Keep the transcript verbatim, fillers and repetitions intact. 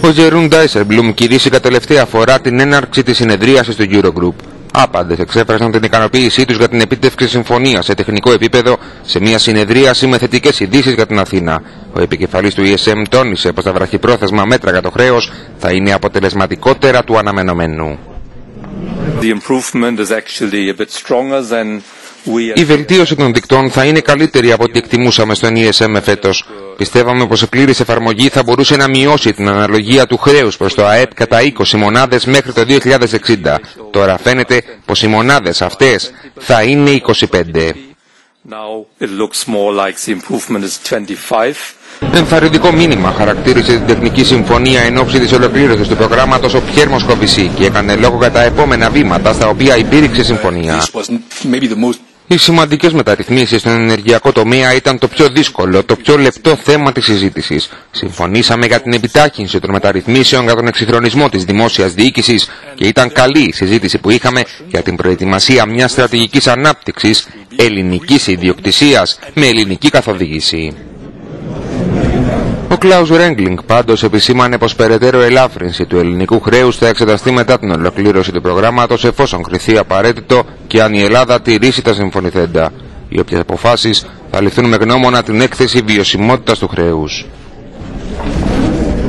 Ο Τζερούν Ντάισελμπλουμ κηρύσσηκα τελευταία φορά την έναρξη της συνεδρίασης του Eurogroup. Άπαντες εξέφρασαν την ικανοποίησή τους για την επίτευξη συμφωνίας σε τεχνικό επίπεδο σε μια συνεδρίαση με θετικές ειδήσεις για την Αθήνα. Ο επικεφαλής του ι ες εμ τόνισε πως τα βραχυπρόθεσμα μέτρα για το χρέος θα είναι αποτελεσματικότερα του αναμενωμένου. Η βελτίωση των δικτών θα είναι καλύτερη από ό,τι εκτιμούσαμε στον ι ες εμ φέτος. Πιστεύαμε πως η πλήρης εφαρμογή θα μπορούσε να μειώσει την αναλογία του χρέους προς το ΑΕΠ κατά είκοσι μονάδες μέχρι το δύο χιλιάδες εξήντα. Τώρα φαίνεται πως οι μονάδες αυτές θα είναι είκοσι πέντε. Ενθαρρυντικό μήνυμα χαρακτήρισε την τεχνική συμφωνία εν ώψη της ολοκλήρωσης του προγράμματος ο Πιέρ Μοσκοβισή και έκανε λόγο για τα επόμενα βήματα στα οποία υπήρξε συμφωνία. Οι σημαντικές μεταρρυθμίσεις στον ενεργειακό τομέα ήταν το πιο δύσκολο, το πιο λεπτό θέμα της συζήτησης. Συμφωνήσαμε για την επιτάχυνση των μεταρρυθμίσεων για τον εξυγχρονισμό της δημόσιας διοίκησης και ήταν καλή η συζήτηση που είχαμε για την προετοιμασία μιας στρατηγικής ανάπτυξης ελληνικής ιδιοκτησίας με ελληνική καθοδήγηση. Ο Κλάους Ρέγκλινγκ πάντως επισήμανε πως περαιτέρω ελάφρυνση του ελληνικού χρέους θα εξεταστεί μετά την ολοκλήρωση του προγράμματος εφόσον κριθεί απαραίτητο και αν η Ελλάδα τηρήσει τα συμφωνηθέντα. Οι όποιες αποφάσεις θα ληφθούν με γνώμονα την έκθεση βιωσιμότητας του χρέους.